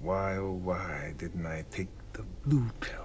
why oh why didn't I take the blue pill?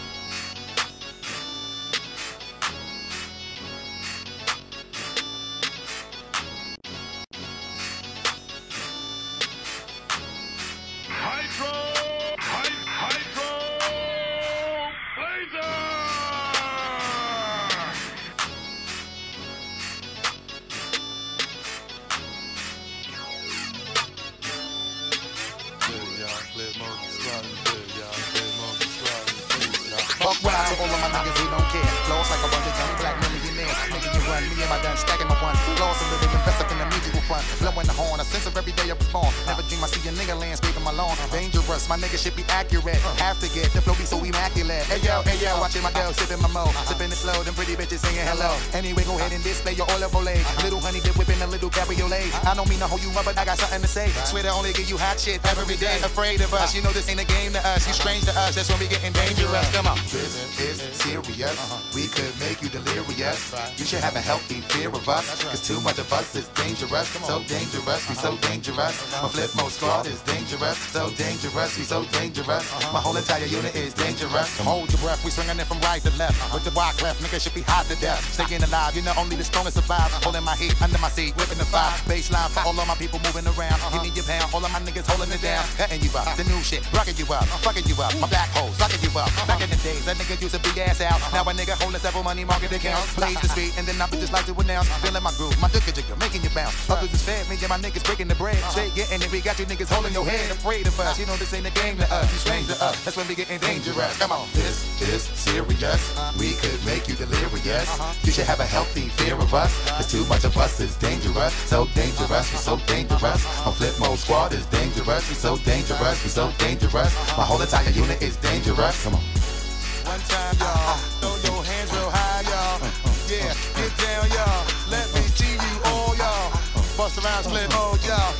Fuck wild to all of my niggas who don't care. Flows like a bunch of young black millionaires. Making you run, me and my gun stacking my ones. Flows a little invest up in the musical fund. Blowing the horn, a sense of every day I was born. Never dream I see a nigga landscaping my lawn. Dangerous, my nigga should be accurate. Have to get the flow be so immaculate. Hey yo, watching my girl sipping my mo. Sipping it slow, them pretty bitches singing hello. Anyway, go ahead and display your olive oil. Little honey dip whipping a little cabriolet. I don't mean to hold you up, but I got something to say. Swear to only give you hot shit every day. Afraid of us, you know this ain't a game to us. You strange to us, that's when we getting dangerous. Come on. This is serious. We could make you delirious. You should have a healthy fear of us, cause too much of us is dangerous. So dangerous, we so dangerous. My flip mode squad is dangerous. So dangerous, we so dangerous. My whole entire unit is dangerous. Hold your breath, we swinging it from right to left. With the walk left, nigga should be hot to death. Staying alive, you know only the strongest survive. Holding my heat under my seat, whipping the fire. Baseline for all of my people moving around. Give me your pound, all of my niggas holding it down. Cutting you up, the new shit, rocking you up, fucking you up. My black hole, sucking you up. Back in the days, that nigga used to big ass out. Now a nigga holding several money market accounts. Plays the street, and then I would just like to announce. Feeling my groove, my jigga, making you bounce. Others is fed, me and my niggas breaking the bread. Straight getting it, we got you niggas holding your head. Afraid of us, you know this ain't a game to us. You strange to us, that's when we getting dangerous. Come on. This is serious. We could make you delirious. You should have a healthy fear of us, cause too much of us is dangerous. So dangerous, we so dangerous. My flip mode squad is dangerous. We so dangerous, we so dangerous. My whole entire unit is dangerous. Come on. One time, y'all, throw your hands real high, y'all. Yeah, get down, y'all. Let me see you all, y'all. Bust around, split mode, y'all.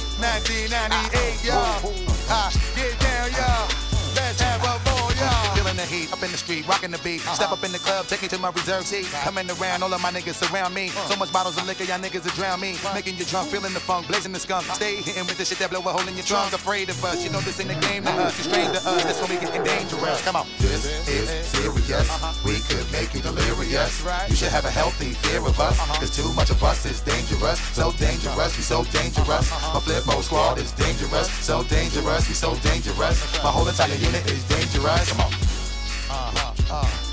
1998, y'all. Get down, y'all. Let's have a ball, y'all. Feeling the heat, up in the street, rocking the beat. Step up in the club, take me to my reserve seat. Coming around, all of my niggas surround me. So much bottles of liquor, y'all niggas will drown me. Making you drunk, feeling the funk, blazing the skunk. Stay hitting with the shit that blow a hole in your trunk. Afraid of us, you know this ain't a game to us. You strange to us, that's when we getting dangerous. Come on. This is serious. We could make you delirious. You should have a healthy fear of us, cause too much of us is dangerous. So dangerous, we so dangerous. My flip mode squad is dangerous. So dangerous, we so dangerous. My whole entire unit is dangerous. Come on.